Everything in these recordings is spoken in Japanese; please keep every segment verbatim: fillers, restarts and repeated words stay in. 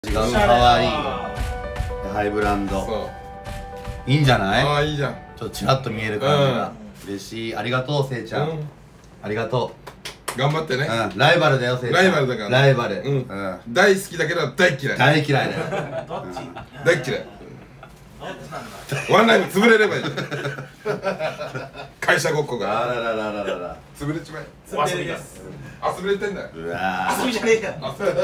違う、かわいいハイブランドいいんじゃない？ ああいいじゃん。 ちょっとチラッと見える感じが嬉しい。ありがとうせいちゃん、ありがとう。頑張ってね。 うん、ライバルだよせいちゃん。 ライバルだからライバル。 うん。大好きだけど大嫌い。 大嫌いだよ。 大嫌い。ワンライブ潰れればいい。会社ごっこが。 あらららららら。 潰れちまえ。 遊びです。 遊びれてんだよ。 うわ遊びじゃねえか。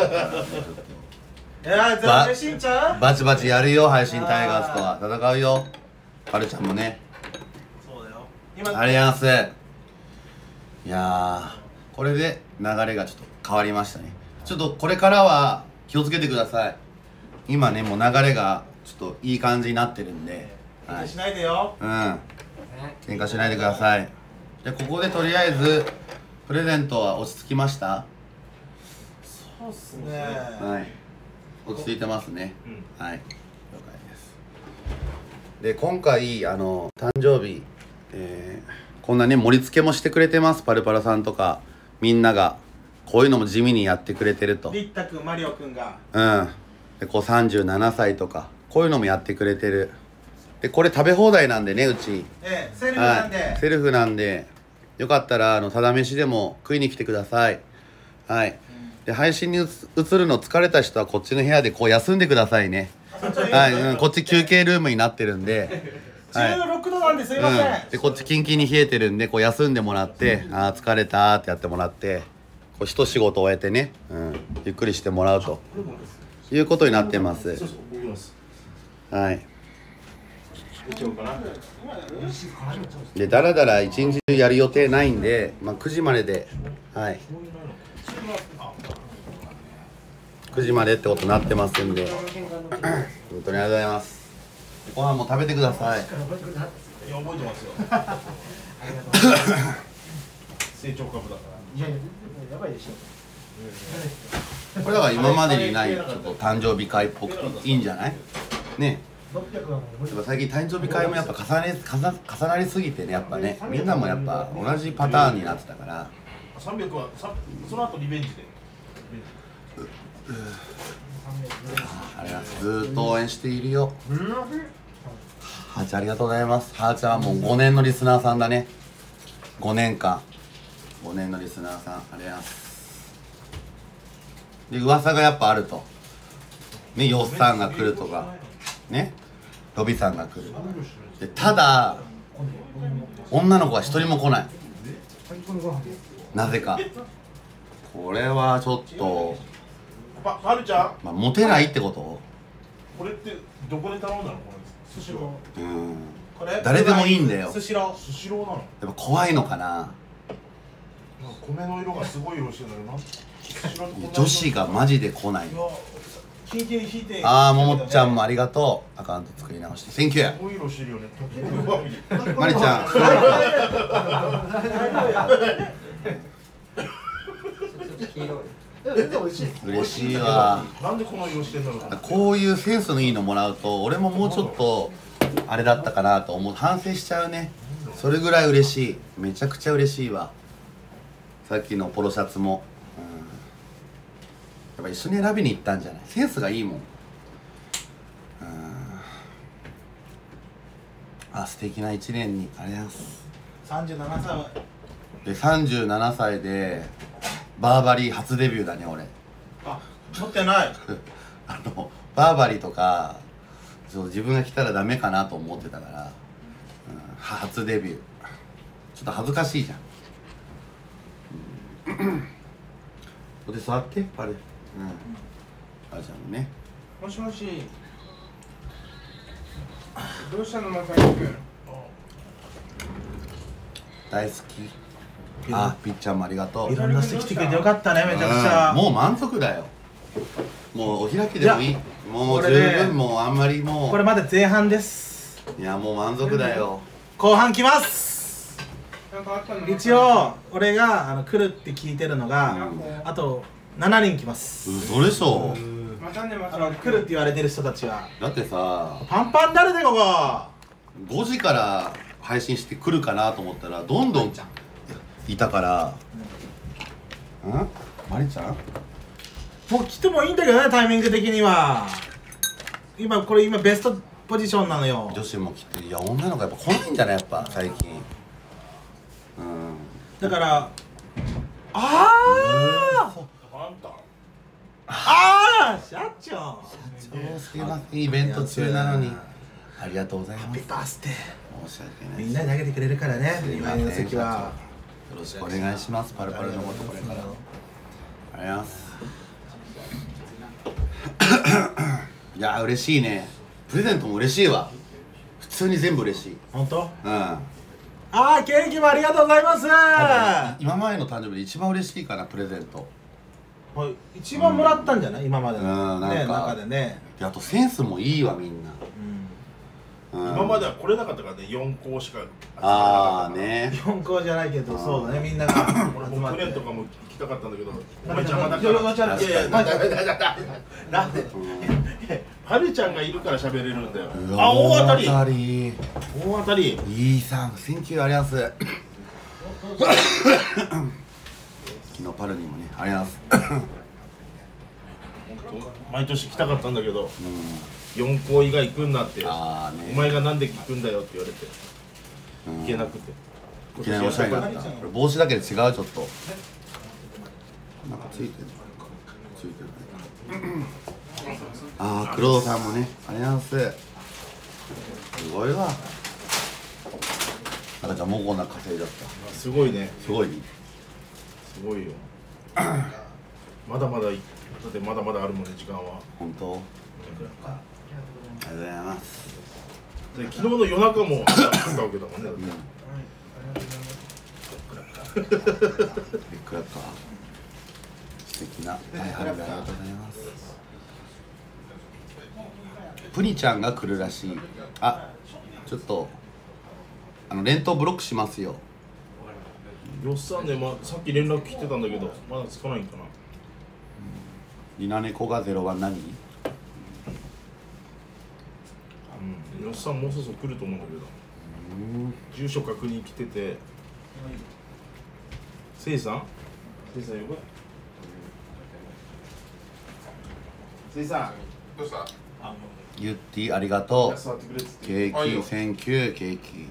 いやー、嬉しいんちゃう？ バチバチやるよ、配信タイガースとは戦うよ。パルちゃんもね。 そうだよ。 ありがとうございます。いやー、これで流れがちょっと変わりましたね。ちょっとこれからは気をつけてください。今ね、もう流れがちょっといい感じになってるんで、 はい、しないでよ。 うん、喧嘩しないでください。で、ここでとりあえずプレゼントは落ち着きました？ そうっすね。 はい、落ち着いてますね。うん、はい、了解です。で、今回あの誕生日、えー、こんなね盛り付けもしてくれてます。パルパルさんとかみんながこういうのも地味にやってくれてると。 リッタ君、マリオ君がうんで、こうさんじゅうななさいとかこういうのもやってくれてる。で、これ食べ放題なんでね、うち。 ええ、セルフなんで、 はい、セルフなんでよかったらあのただ飯でも食いに来てください。はい、で、配信に映るの疲れた人はこっちの部屋でこう休んでくださいね。はい、うん、こっち休憩ルームになってるんで、 じゅうろくどなんですいません、 うん、でこっちキンキンに冷えてるんでこう休んでもらって、あー疲れたーってやってもらって、こう一仕事終えてね、うん、ゆっくりしてもらうということになってます。はい。で、だらだら一日中やる予定ないんで、まあ、くじまでで、はい、くじまでってことになってますんで本当にありがとうございます。ご飯も食べてください。 覚えてますよ。成長株だから。いやいや、やばいでしょ。 これだから今までにないちょっと誕生日会っぽくていいんじゃないね。最近誕生日会もやっぱ重ね重重なりすぎてね、やっぱね、みんなもやっぱ同じパターンになってたから。 さんびゃくはその後リベンジで。 ありがとう。ずーっと応援しているよ。はーちゃんありがとうございます。はーちゃんはもうごねんのリスナーさんだね。ごねんかんごねんのリスナーさん、ありがとうございます。で、噂がやっぱあるとね、よっさんが来るとかね、ロビさんが来る。で、ただ女の子は一人も来ない、なぜか。これはちょっとパパルちゃん、 まあ、モテないってこと？ これってどこで頼んだの？これスシロー。うん。これ誰でもいいんだよ。 スシロー。スシローなの？ やっぱ怖いのかな。 米の色がすごい色してるんだよな。 女子がマジで来ない。 キンキンに引いて。 ああ、ももちゃんもありがとう。アカウント作り直して。センキュー。 すごい色してるよね。 マリちゃん。嬉しいわ。 なんでこの色してんだろう。 こういうセンスのいいのもらうと俺ももうちょっとあれだったかなと思う、反省しちゃうね。それぐらい嬉しい。めちゃくちゃ嬉しいわ。さっきのポロシャツも、うん、やっぱ一緒に選びに行ったんじゃない？センスがいいもん。うん、あ、素敵な一年にありがとうございます。 さんじゅうななさいで、さんじゅうななさいでバーバリー初デビューだね、俺。 あ、持ってないあのバーバリーとかそう自分が来たらダメかなと思ってたから、うん、初デビュー。ちょっと恥ずかしいじゃん。ここで座ってパル。うん。パルちゃんもね。 もしもし。どうしたの、まさきくん。 大好き。あ、ぴっちゃんもありがとう。 いろんな人来てくれてよかったね、めちゃくちゃ。 もう満足だよ。もうお開きでもいい。もう十分、もうあんまりもう。 これまだ前半です。 いや、もう満足だよ。 後半来ます。一応俺があの来るって聞いてるのが、うん、あとしちにん来ます。 嘘でしょ。 またね、またね。来るって言われてる人たちは。 だってさ、 パンパンだるでここ。 ごじから配信して来るかなと思ったらどんどんいたから。うん？マリちゃん？ もう来てもいいんだけどね、タイミング的には。今これ今ベストポジションなのよ。 女子も来て、いや女の子やっぱ来ないんじゃないやっぱ最近。うん。 だからあああんたああ社長そうすいません、イベント中なのにありがとうございます。 ハッピーバースデー。 申し訳ない。 みんなにあげてくれるからね、今の席は。 よろしくお願いします。パルパルのことこれから。ありがとうございます。いや嬉しいね。プレゼントも嬉しいわ。普通に全部嬉しい。 本当？ うん。 ああ、ケーキもありがとうございます。 今までの誕生日で一番嬉しいかな、プレゼント。 はい、一番もらったんじゃない、今までのうん、なねんか中でね。 であとセンスもいいわみんな。うん、 今までは来れなかったからね、よん校しか集まらなああかったからね。 四校じゃないけど、そうだね、みんなが俺集まって。 もプレーンとかも行きたかったんだけど、おなんか前邪魔だかいやいやいやら。いやいや、だだだだだなんではるちゃんがいるから喋れるんだよ。 うわあ、大当たり大当たり。 大当たりいいさん、センキューありがとうございます。昨日パルにもね、ありがとうございます。 毎年来たかったんだけど、 うん、 よん校以外行くんなって、 あーね、 お前がなんで行くんだよって言われて、 うん、 行けなくて。 いきなりおしゃれになった。これ帽子だけで違う、ちょっと。なんかついてる。ついてるね。ああ、黒田さんもね、ありがとうございます。すごいわ。なんかじゃあもうこんな稼いだった。 すごいね、 すごい。 すごいよ。まだまだ、だってまだまだあるもんね、時間は。 本当。ありがとうございます。 で昨日の夜中もあったわけだもんね。 うん。びっくらか。素敵な。はい、ありがとうございます。プニちゃんが来るらしい。あ、ちょっと。あの連投ブロックしますよ。 よっさんね、まあ、さっき連絡来てたんだけど、まだつかないんかな。 リナネコがゼロは何？ うん、よっさんもうそろそろ来ると思うんだけど。住所確認来てて。せいさん。せいさん呼ぶ。せいさん。 どうした？ ユッティありがとう。 座ってくれっつって。 ケーキ、 あいいよセンキュー、ケーキ。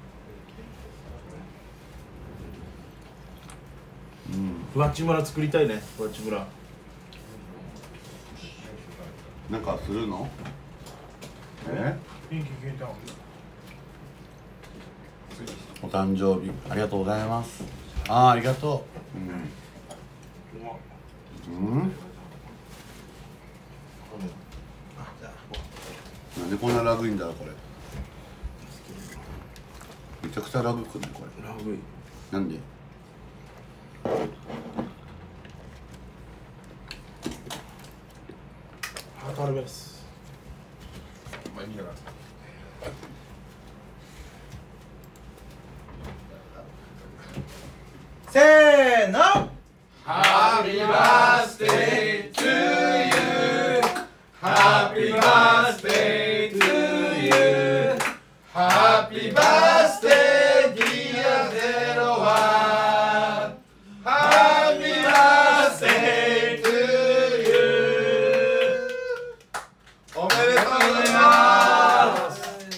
うん。 ふわち村作りたいね、ふわち村。 なんかするの？え？ 電気消えた。 お誕生日ありがとうございます。ああ、ありがとう。うん。うん。なんでこんなラグいんだろうこれ。めちゃくちゃラグくんねこれ。 ラグい。 なんで？ ハートアルベス。 お前見なかった。 せーの。 Happy birthday to you. Happy birthday to you. Happy birthday dear zero one. Happy birthday to you. おめでとうございます。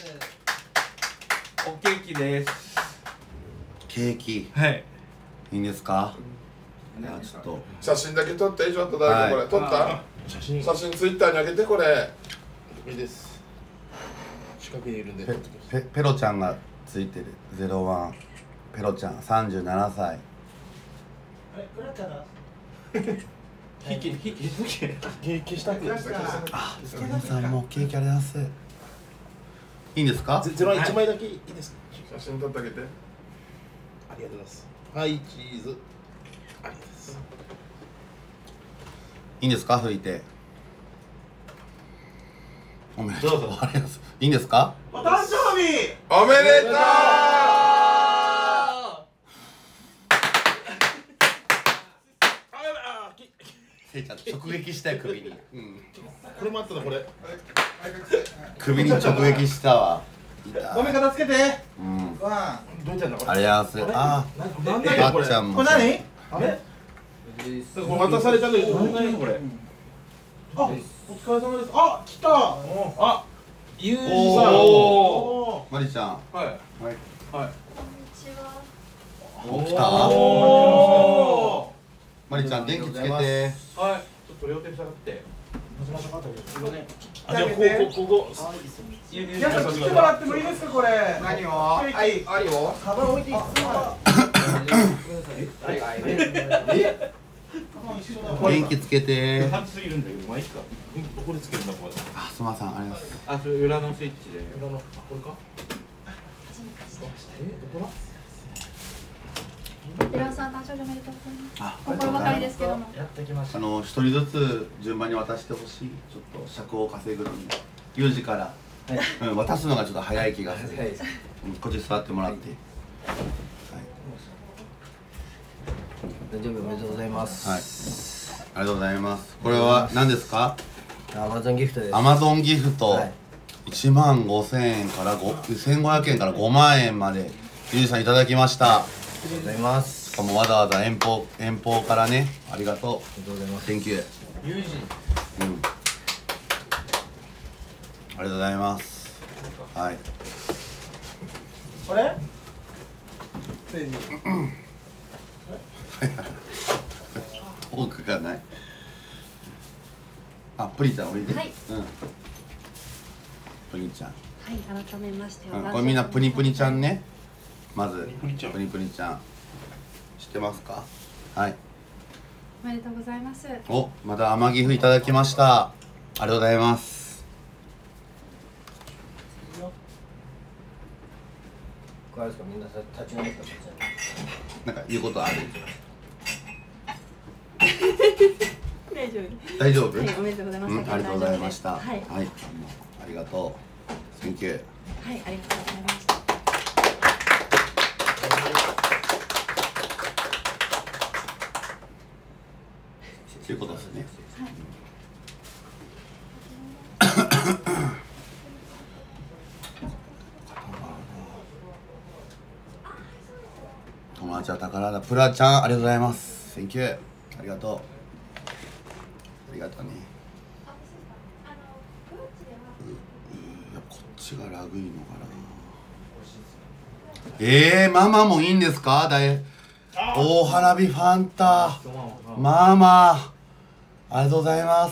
おケーキです。 ケーキはい。 いいんですか？いやちょっと写真だけ撮ってちょっと誰かこれ撮った写真。 写真ツイッターに上げてこれいいです。近くにいるんで。 ペペペロちゃんがついてるゼロワンペロちゃんさんじゅうななさい。 え、クラッカーだ。 ひきひきひき。 消したく。 あ、スケベさんもケーキありがとうございます。いいんですか？ ゼロワン一枚だけいいですか。 写真撮ってあげてありがとうございます。はい、チーズ。ありがとうございます。 いいんですか？拭いて。おめでとう。 どうぞありがとうございます。いいんですか？ お誕生日。 おめでとうせいちゃん直撃したよ首に。うん。 これもあったな、これ。 首に直撃したわ。 ごめん片付けて。 うん。 わどうやってやんだこれ。 ありがとうございます。あななんだあ、 よこれ。 ばっちゃんも。 これ何？ あれ？これ渡されたんだけど、何だよこれ。 あ、お疲れ様です。あ、来た。あ、 ユージさん。 おー。 マリちゃん。 はいはい。 はい。 お、来た。 おマリちゃん電気つけて。 はい。ちょっと両手下がって。 あ、じゃあここここ。 ユージやっぱ来てもらってもいいですかこれ。 何をはいはいあるよカバン置いていいですか。 電気つけて。 熱すぎるんだけど、まあいいか。どこでつけるんだこれ。 あ、すみません、ありがとうございます。 あ、それ裏のスイッチで。 裏のこれか。 寺尾さん誕生日おめでとうございます。 あ、 心ばかりですけども。 あの一人ずつ順番に渡してほしい。ちょっと尺を稼ぐのに。ユージから、うん、渡すのがちょっと早い気がする。うん、こっち座ってもらって。 誕生日おめでとうございます。 はい。ありがとうございます。これは何ですか？ アマゾンギフトです。 アマゾンギフト。 はいいちまんごせんえんからせんごひゃくえんからごまんえんまでユージさんいただきました。 ありがとうございます。 しかもわざわざ遠方遠方からね、ありがとう。 ありがとうございます。 Thank you。 ユージ。 うん。ありがとうございます。はい。 これ？ トークがない。あ、プリちゃんおいで。 はいうん。プリちゃん。 はい、改めまして。 うん、これみんなプニプニちゃんね。まずプニちゃんプニプニちゃん。知ってますか？はい。 おめでとうございます。 お、また天岐阜いただきました。ありがとうございます。 これですか、みんな立ち直ったこなんか言うことある？ 大丈夫。 大丈夫？ はい、おめでとうございまうん、 した。 ありがとうございました。 はい、はい、 はい、ありがとう。Thank you。 ありがとうございました。 ということですね。友達は宝だ。プラちゃん、ありがとうございます。Thank you。ありがとう。ありがとうね。いや、こっちがラグいのかな。えー、ママもいいんですか？大大花火ファンタ。ママ。ありがとうございます。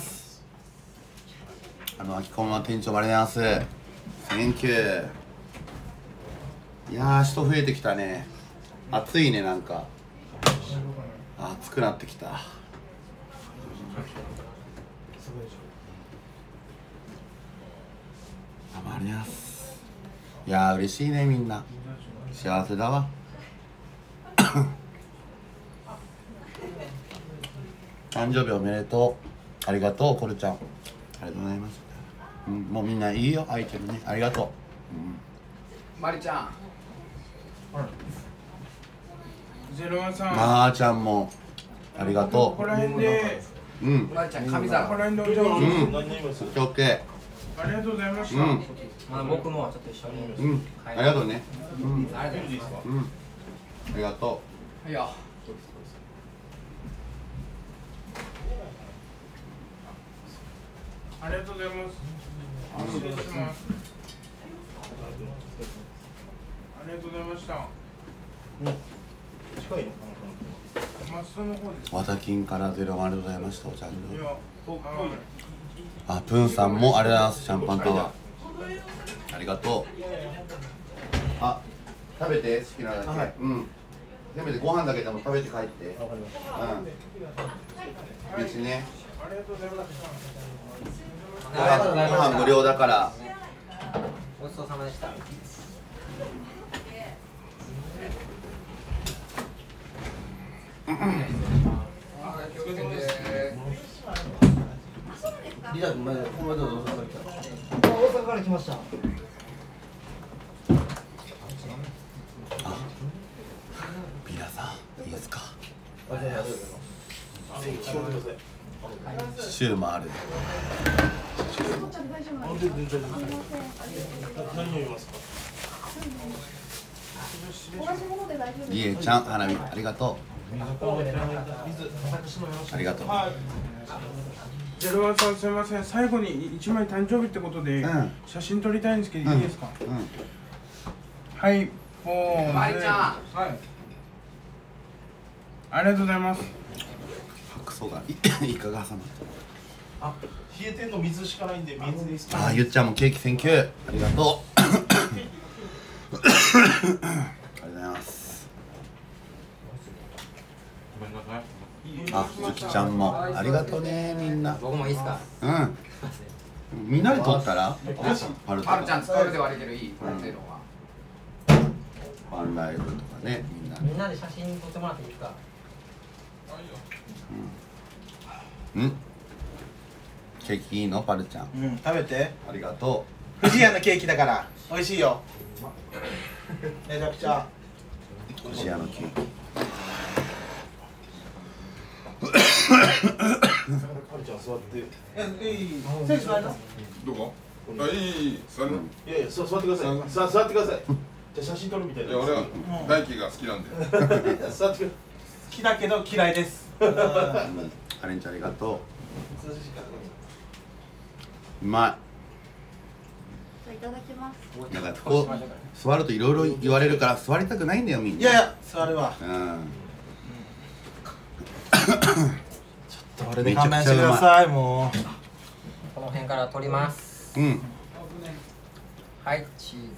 あの、秋コンの店長もありがとうございます。Thank you。いやー、人増えてきたね。暑いね、なんか。暑くなってきた。あ、ありがとうございます。いやー、嬉しいね、みんな。幸せだわ。誕生日おめでとう。ありがとう、コルちゃん。ありがとうございます。うん、もうみんないいよ、アイテムね。ありがとう。うん、 マリちゃんゼロワンさん、 まーちゃんも。ありがことこら辺で、 う。うん。 マリちゃん神ここら様辺でおいでほしい。 うん。オッケーオッケありがとうございましー。 た。 うん。 まあ僕のはちょっと一緒に。 うん。ありがとうね。うん。 あれだようん。ありがといいよありがとうございます。失礼します。ありがとうございました。 近いのかマッソの方です。 う。わたきんからゼロありがとうございました。お茶いの。 や、こう、はい。 あ、プンさんもありがとうございます。シャンパンタワー。ありがとう。あ、食べて好きなだけ。 はい、 うん。せめてご飯だけでも食べて帰って。 わかりました。 うん。うちね。 ありがとうございました。 ご飯ご飯無料だから。 ごちそうさまでした。リラ君まだこの間どうされた？大阪から来ました。 皆さんいいですか？ ありがとうございます。 シューもある。シューも。 何を言いますか？ 同じもので大丈夫りえちゃん花火ありがとう。 ありがとう。 ジェルワンさんすみません、最後に一枚誕生日ってことで、 うん写真撮りたいんですけど、 うんいいですか？ うん。 はい、ポーズ。 まりちゃん。 はい。ありがとうございます。 クソがいイカが挟まっあ、冷えてんの水しかないんで水ですた。あーゆっちゃんもケーキセンキュー。ありがとう。ありがとうございます。 ごめんなさい。 あ、ゆきちゃんもありがとうねみんな。 僕もいいですか。 うん。みんなで撮ったら？パルはるちゃん使えるで割れてるいい。これのは。 ワンライブとかねみんな。 みんなで写真撮ってもらっていいですか。 うん。うん。ケーキいいのパルちゃん。 うん、食べて。 ありがと富士屋のケーキだから美味しいよ。めちゃくちゃ。 う。こちらのケーキ。 パルちゃん座ってえ、いい。選手座りな。 どこ？あ、いいいい座る。 いやいや座座ってくださいさ座ってくださいじゃあ写真撮るみたいないや俺は大輝が好きなんで。 座ってく好きだけど嫌いです。 カレンちゃんありがとう。うまいただきます。 い。なんかこう座るといろいろ言われるから座りたくないんだよみんな。 いやいや、座るわ。 うん。 ちょっと俺で勘弁してください、もう。 この辺から撮ります。 うん。 はい、チーズ。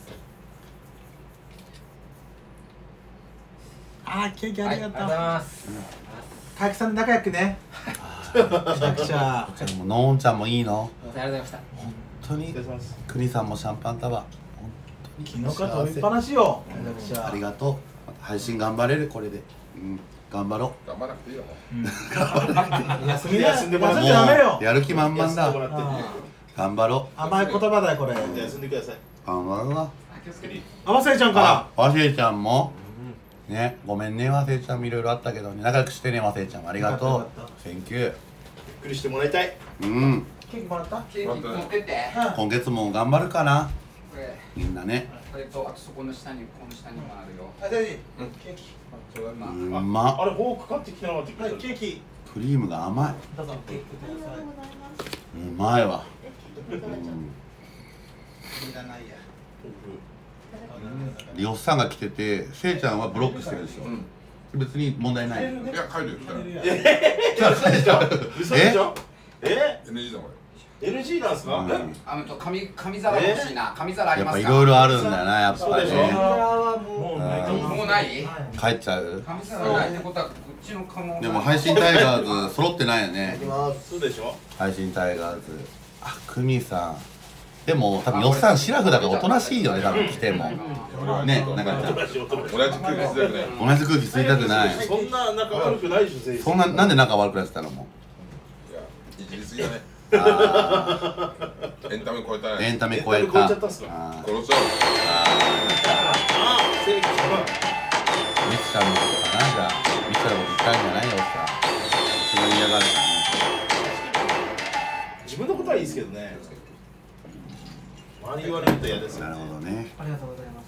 あー、ケーキありがとう。 はい、ありがとうございます。 かきさんで仲良くね。めちゃくちゃ。 でものんちゃんもいいの。 ありがとうございました。 本当にお疲れ様です国さんもシャンパンタワー。本当に昨日から飛びっぱなしよ。めちゃくちゃ。 ありがとう。配信頑張れるこれで。うん。頑張ろ頑張らなくていいよ。 休み休んでもらって休んじゃダメよう。。やる気満々だ。 休んでもらって頑張ろ甘い言葉だよ、これ。 休んでください。 う。頑張ろうな。 あわせちゃんかあ、わせいちゃんも。ね、ごめんね、わせいちゃんもいろいろあったけどね、仲良くしてね、わせいちゃんもありがとうよかったよかっ。 センキュー。 びっくりしてもらいたいうん。 ら。ケーキもらった。 ケーキ持ってって。 今月も頑張るかな。 これみんなね。 これとあとそこの下にこの下にもあるよ。 あ、大事。ケーキ。 それはまあ。 うまっ。 あれフォーク買ってきてなかったっはい、 けケーキ。 クリームが甘い。 どうぞ、ケーキください。 うまいわ。うん。 いらないや。 リオスさんが来てて、せいちゃんはブロックしてるでしょ。別に問題ない。 いや帰るよ。来たら嘘でしょえエヌジー だこエヌジー なんすかうんあのと紙紙皿欲しいな。紙皿ありやっぱいますか。 ろいろあるんだな、やっぱそうでしょね。 もうないかももうない？ 帰っちゃう。 紙皿ないってことはこっちの可能。 でも配信タイガーズ揃ってないよね。 そうでしょ配信タイガーズ。あ、クミさん。でも多分よっさんシラフだからおとなしいよね、多分来ても。ね、なんかじゃ同じ空気吸いたくない。 同じ空気吸いたくない。 そんな仲悪くないでしょ全員そんな、なんで仲悪くなってたのもいやいじりすぎだね。 あエンタメ超えたーエね。 ンタメ超えエンタメ超えた。 ちゃったんすかあー殺しちゃあ正義ミキちゃんのことかな、じゃあ。ミキちゃんのこと言ったんじゃないよ、さ。一番嫌がるからね。 自分のことはいいですけどね周り言われると嫌ですよなるねほどね。 ありがとうございます。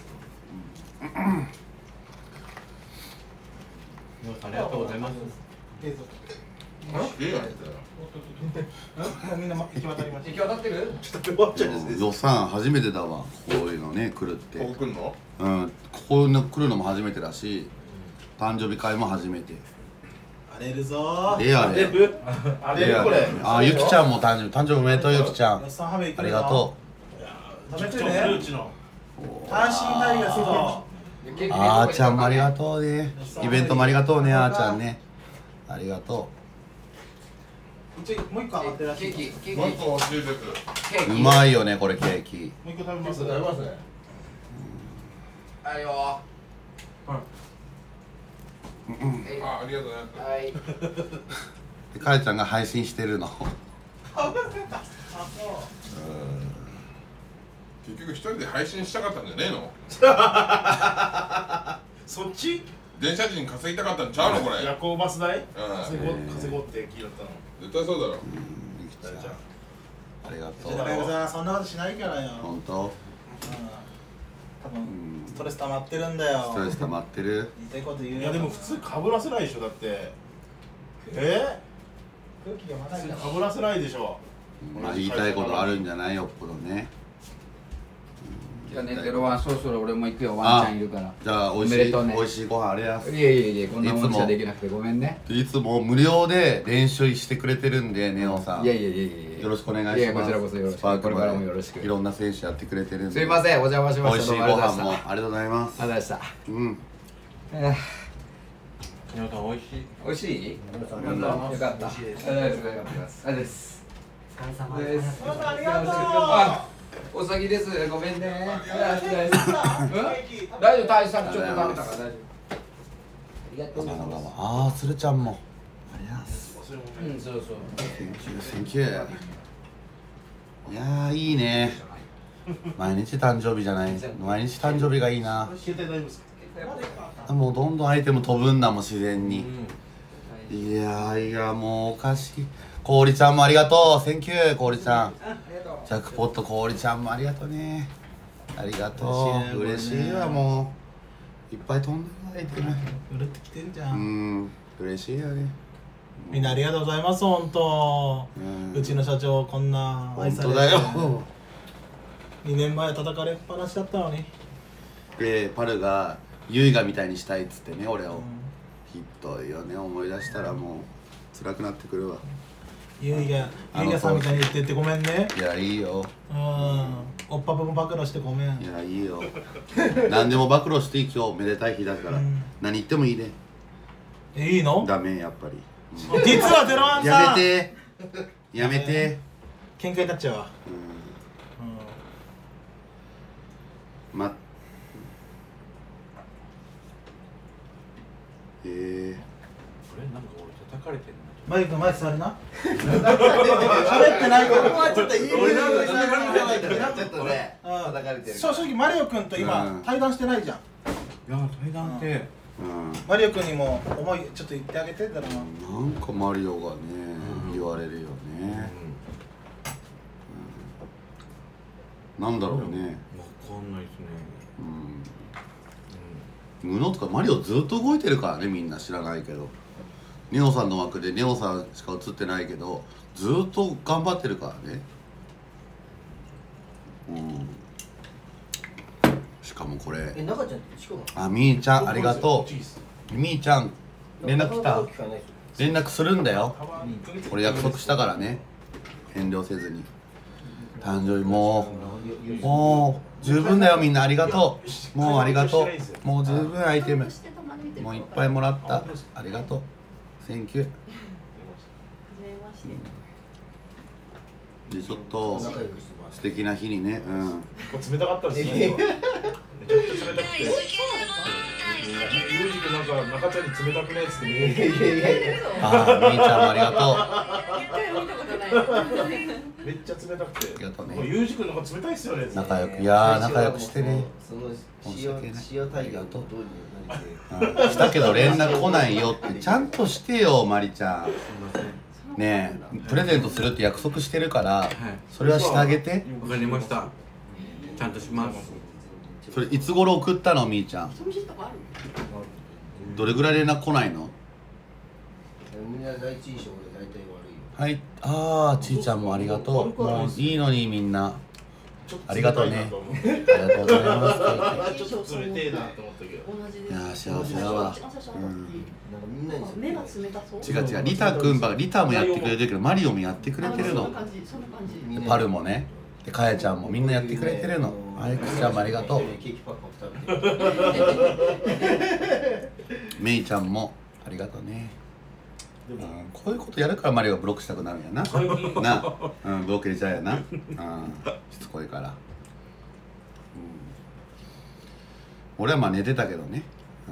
ありがとうございます。 どうぞ。 う。いいよ。 もうみんな行き渡りまし行き渡ってる？ ちょっと終わっちゃうんですよっさん初めてだわ。こういうのね、来るって。 ここ来んの？ うん、ここの来るのも初めてだし、誕生日会も初めて。 荒れるぞー。 レアで。 あれるあれレアるこれあ、ゆきちゃんも誕生日、誕生日おめでとう、ゆきちゃん。 よっさんハベ行くあよりがと食べてちょっとフルーね。 ツのう。 阪神タイガースと。 あーちゃんもありがとうね。イベントもありがとうね、あーちゃんね。ありがとうちもう一個余ってるらしい。 ケーキケーキもう一個教えてくれ。 ケーキ。 う。うまいよね、これケーキ。 もう一個食べます。 食べますね。 はいよ。 あ、ありがとうございます。 はい。 で、かえちゃんが配信してるの。 結局一人で配信したかったんじゃねえの？ そっち電車賃稼ぎたかったんちゃうのこれ？ 夜行バス代うん。 稼ごう稼ごうって聞いたの絶対そうだろ。 ゆきちゃんじゃありがとおはようございます。そんなことしないからよ。 う。本当。 多う分ん。 トレス溜まってるんだよ。 ストレス溜まってる。 言いたいこと言うよ。 いやでも普通かぶらせないでしょだってえ空気がまだ普通かぶらせないでしょまあ言いたいことあるんじゃないよっぽどね。 じゃあね、ゼロワンそろそろ俺も行くよ、ワンちゃんいるから。 じゃあ美お味しいめでとうね美味しいご飯あれやす。 いやいやいや、こんなもんしかできなくてごめんね。 いつも無料で練習してくれてるんで、ネオさん。 いやいやいやいやよろしくお願いします。 いやこちらこそよろしくスパークこれからもよろしくいろんな選手やってくれてるんで。 すいません、お邪魔しました。 美味しいごどうもありがとう飯もございましたありがとうございます。 ありがとうございました。 うん。 え皆さん美味しいー美味しい？よかった。ありがとうございます。ありがとうございます。 お疲れ様でですす。 ありがとう。 あ、お先です。ごめんね。大丈夫大丈夫。大丈夫、大丈夫。ちょっと食べたから大丈夫。ありがとうございます。 ああ、鶴ちゃんも。ありがとうございます。 うん、そうそう。 センキュー、センキュー。いやー、いいね。毎日誕生日じゃない。毎日誕生日がいいな。 携帯大丈夫ですかもうどんどんアイテム飛ぶんだもん、自然に。いやー、いや、もうおかしい。氷ちゃんもありがとう。センキュー、氷ちゃん。ジャックポット氷ちゃんもありがとうね。ありがとう。嬉しいわ、もう。いっぱい飛んでるアイテム。 うるってきてるじゃ。 うんん、嬉しいよね。 みんなありがとうございます、本当。 うんうちの社長こんな愛されて。 本当だよ。 にねんまえ叩かれっぱなしだったのに。 で、パルが優雅みたいにしたいっつってね、俺を。 うんひどいよね、思い出したらもう辛くなってくるわ。 ゆいが、ゆいがさんみたいに言ってってごめんね。 いや、いいよ。 うん。おっぱぷも暴露してごめん。 いや、いいよ。何でも暴露していい、今日めでたい日だから。 うん何言ってもいいね。 え、いいの？ ダメ、やっぱり。 実はゼロワンさん。 やめて。やめて。 喧嘩になっちゃうわ。 うん。ま。ええ。 これなんか俺叩かれてんマイクマイク座るな。喋ってないから。ここはちょっといい俺なんかちょっとね、叩かれてる。 正直マリオくんと今対談してないじゃん。 いや対談ってうん。 マリオくんにも思いちょっと言ってあげてだろうな。 なんかマリオがね、言われるよね。なんだろうね。 わかんないですねうん。無能とかマリオずっと動いてるからね、みんな知らないけど。ネオさんの枠でネオさんしか映ってないけど、ずっと頑張ってるからね。うん。しかもこれ。 え、中ちゃんって近くあ、みーちゃんありがとう。みーちゃん連絡来た？連絡するんだよ。これ約束したからね。遠慮せずに。誕生日もうもう十分だよ、みんなありがとう。もうありがとう。もう十分アイテム。もういっぱいもらった。ありがとう。センキュー。でちょっと素敵な日にね。うん。 冷たかったですねめちゃくちゃ冷たくてユージ君なんか中ちゃんに冷たくないっつってねああ、みーちゃんもありがとめっちゃ冷たくてありがとうねもうユージ君なんか冷たいっすよねう。仲良く、いやー仲良くしてね。 その塩塩タイガーとどうになりてうんしたけど連絡来ないよってちゃんとしてよ、まりちゃん。ねえ、プレゼントするって約束してるから、それはしてあげて。 わかりました。ちゃんとします。 それいつ頃送ったの、みーちゃん。どれぐらい連絡来ないの？ みんな第一印象で大体悪いよ。 はい、ああ、ちーちゃんもありがとう。もういいのにみんな。ありがとうね。ありがとうございます。 ちょっと冷てえなと思ったけどいやー幸せだわ。うん。 なんかみんなに目が冷たそう。 違う違う、リタくんばリタもやってくれてるけど、マリオもやってくれてるの。 そんな感じ、そんな感じ。 でパルもね、でかやちゃんもみんなやってくれてるの。アレックスちゃんもありがとう。 ケーキパクパク食べてメイちゃんもありがとうね。うん、こういうことやるからマリオがブロックしたくなるんやな。な、うん、ブロック入れちゃうやな。うん、しつこいから。うん、俺はまあ寝てたけどね。うん、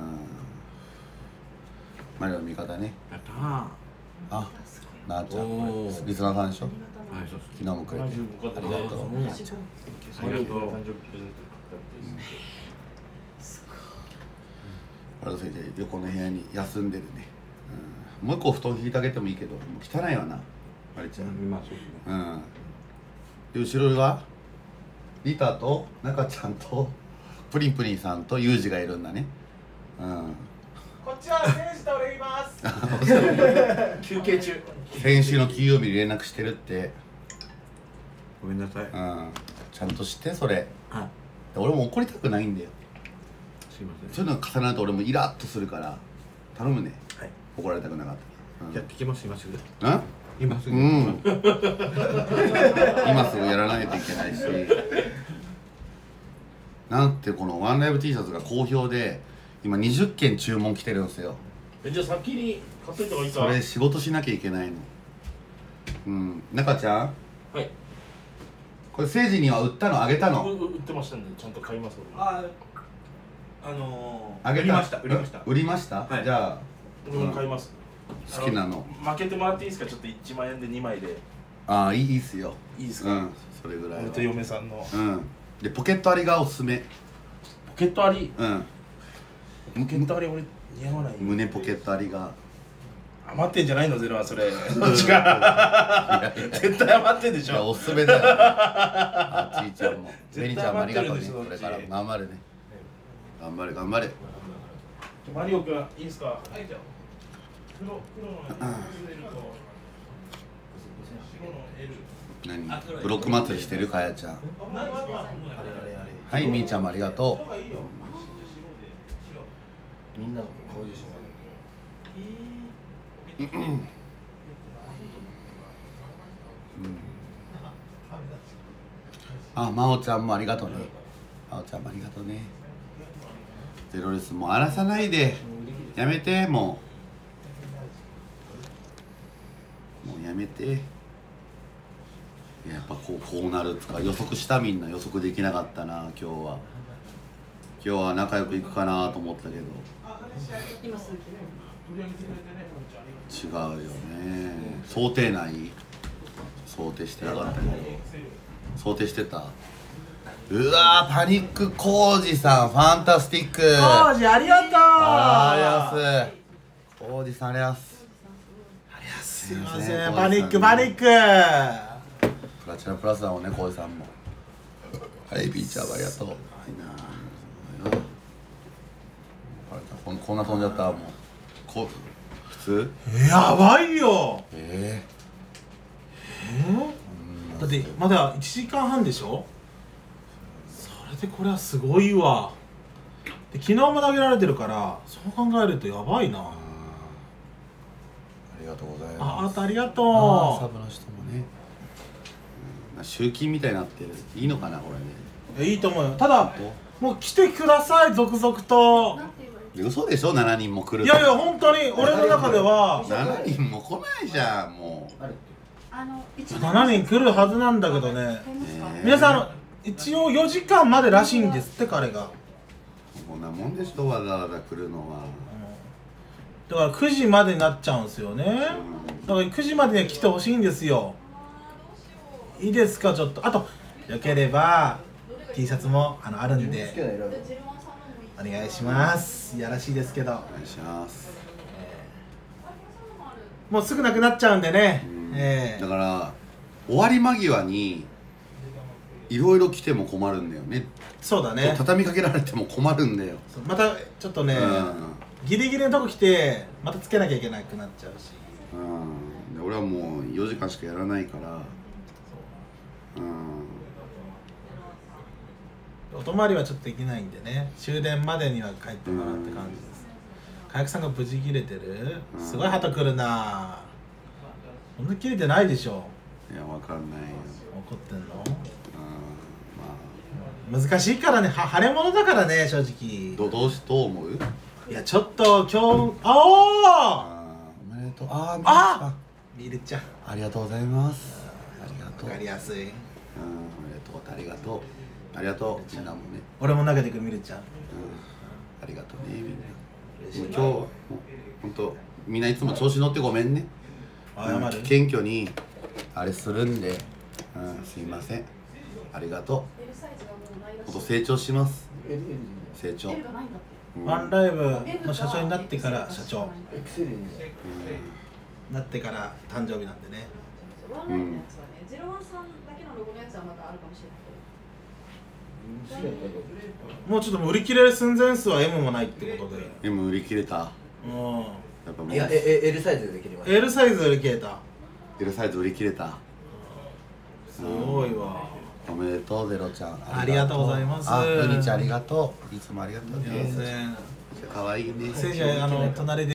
マリオの味方ね。 やったー。 あ、なあちゃおん、 ーリスナーさんでしょ。 はい、そう昨日もくれて。ありがとう。 ありがとう。 パル先生、横の部屋に休んでるね。うん、もう一個布団引いてあげてもいいけど、もう汚いわな。マリちゃん。 まあそうですね。 うん。で後ろはリタと中ちゃんとプリンプリンさんとユージがいるんだね。うん。 こっちは選手と俺います休憩中。 先週の金曜日に連絡してるって。 ごめんなさい。 うん。ちゃんとしてそれ。 はい。 俺も怒りたくないんだよ。 すいません。 そういうのが重なると俺もイラッとするから頼むね。 はい。 怒られたくなかったら。 やってきます今すぐ。 うん？ 今すぐ。 うん。今すぐやらないといけないし。なんてこのワンライブ T シャツが好評で今にじゅっけん注文来てるんですよ。 え、じゃあ先に買っといた方がいいか。 それ仕事しなきゃいけないの。うん。中ちゃん？ はい。 これ誠治には売ったのあげたの？ う売ってましたんでちゃんと買います。 あ、あのー、あげた。 売りました売りました売りました？はい、じゃあ僕も買います。 好きなの。 負けてもらっていいですか？ちょっといちまんえんでにまいで。 ああ、いいいいっすよ。 いいですか？ うん。それぐらい。 俺と嫁さんの。 うん。でポケットありがおすすめ。 ポケットあり。 うん。 ポケットあり俺似合わない。 胸ポケットありが。 余ってんじゃないのゼロはそれ。どっちか。絶対余ってんでしょ。 いやおすすめだよ。あちーちゃんも。ベニちゃんもありがとうね。これから頑張るね。頑張れ頑張れ。 マリオくんいいですか？はいじゃあ。黒黒の エル と白の エル。 何ブロック祭りしてるかやちゃん。はいみーちゃんもありがとう。 みんなのポジション。 うん。あ、まおちゃんもありがとうね。まおちゃんもありがとうね。ゼロレスもう荒らさないで。やめてもう。もうやめて。やっぱこうこうなるとか予測した。みんな予測できなかったな今日は。今日は仲良くいくかなと思ったけど今すぐ違うよね。想定内想定してなかったけど想定してた。うわーパニックコウジさんファンタスティック。 コウジありがとう。 ありがとう。コウジさんありがとう。 すいませんパニックパニック。 プラチナプラスだもんねコウジさんも。はいビーチャーありがとう。はいなこんこんな飛んじゃったもう。こ普通？ やばいよ。 えー、えー、だってまだいちじかんはんでしょ。それでこれはすごいわ。で昨日も投げられてるからそう考えるとやばいな。ありがとうございます。 ああとありがとう。 あサブの人もね、うん、集金みたいになってる。いいのかなこれね。 いいと思うよ。ただもう来てください続々と。 嘘でしょしちにんも来る。 いやいや本当に俺の中ではしちにんも来ないじゃんもう。 しちにん来るはずなんだけどね。皆さんあの一応よじかんまでらしいんですって彼が。 こんなもんでしょわざわざ来るのは。 だからくじまでになっちゃうんですよね。だからくじまでに来てほしいんですよ。いいですかちょっと。あとよければ T シャツもあのあるんでお願いします。いやらしいですけどお願いします、 えー、もうすぐなくなっちゃうんでね、 うんえー、 だから終わり間際にいろいろ来ても困るんだよね。 そうだね。 畳みかけられても困るんだよ。 またちょっとね、うん、ギリギリのとこ来てまたつけなきゃいけなくなっちゃうし、 うん、で俺はもうよじかんしかやらないから。 お泊まりはちょっとできないんでね、終電までには帰ってもらうって感じです。かやくさんが無事切れてる。すごい鳩来るな。そんな切れてないでしょ。 いやわかんないよ。 怒ってんの？ まあ、 難しいからね。は腫れ物だからね正直。 どどうしどう思う？ いやちょっと今日ああおめでとう。ああミルちゃんありがとうございます。ありがとう。 わかりやすい。うんおめでとうありがとう。ありがとうみんなもね。 俺も投げてくるミルちゃん、うん、 ありがとうねみんな。今日もう本当みんないつも調子乗ってごめんね。 謝る、うん、 謙虚にあれするんで、うん、すいません。ありがとう。本当成長します。成長。 うん、ワンライブの社長になってから社長、うん、なってから誕生日なんでね。 ワンライブのやつはね、ゼロワンさんだけのロゴのやつはまたあるかもしれないけど。 もうちょっともう売り切れる寸前数は エム もないってことで。 エム 売り切れた。 うん。 やっぱもういや、え、え、L サイズで切りました。 L サイズ売り切れた。 L サイズ売り切れた。 すごいわ。 おめでとうゼロちゃん。 ありがとうございます。 あ、うにちゃんありがとう。いつもありがとうすいまね。 せん。 可愛いね。 せいじゃあの隣で